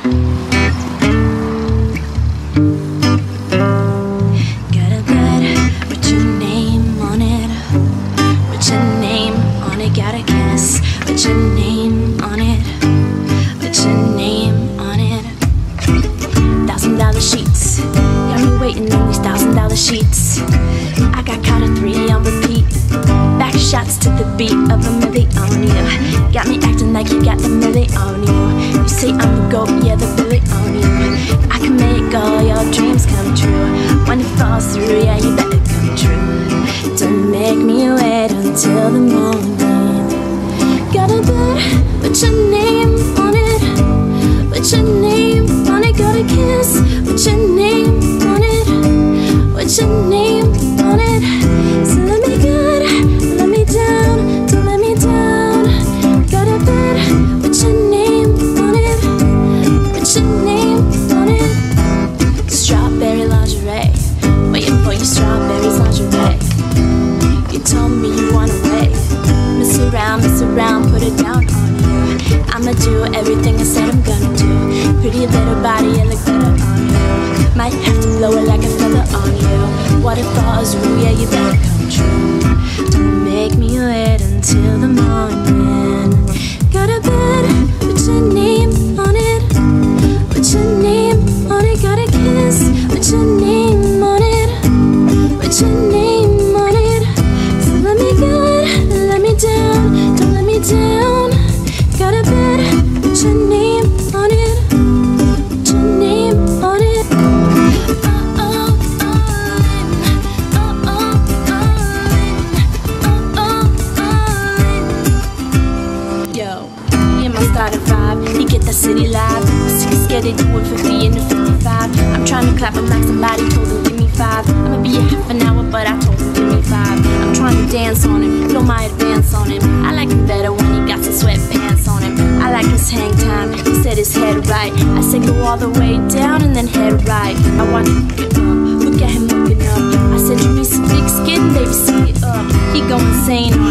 Got a bed with your name on it, with your name on it. Got a kiss with your name on it, with your name on it. $1,000 sheets, got me waiting on these $1,000 sheets. I got caught at 3 on repeat, back shots to the beat of a million on you. Got me acting like you got the million on you. You say I'm the GOAT, yeah, the billion on you. I can make all your dreams come true. When it falls through, yeah, you better come true. Don't make me wait until the morning. Got a bed with your name on it, with your name on it. Got a kiss with your name on it, with your name on it. So let me good, let me down, don't let me down. Got a bed with your name on it, with your name on it. Strawberry lingerie, waiting for your strawberries lingerie. You told me you want away, mess around, put it down on you. I'ma do everything I said I'm gonna do. Pretty little body, it look better on you. Might have to blow it like a feather on you. What if falls through, yeah, you better come true. Don't make me wait until the morning. Got a bed with your name on it, with your name on it. Got a kiss with your name on it, with your name on it. So let me good, let me down, don't let me down. Got a bed with your name on it, with your name on it. Yo, me and my starter vibe, you get that city live. Scared they do it 50 and 55. I'm trying to clap him like somebody told him give me 5. I'ma be a half an hour, but I told him give me 5. I'm trying to dance on him, blow my advance on him. I like him better when he got some sweatpants on him. I like his hang time, he said his head right. I said go all the way down and then head right. I want to look up, look at him looking up. I said you need some big skin, baby, see it up. He go insane on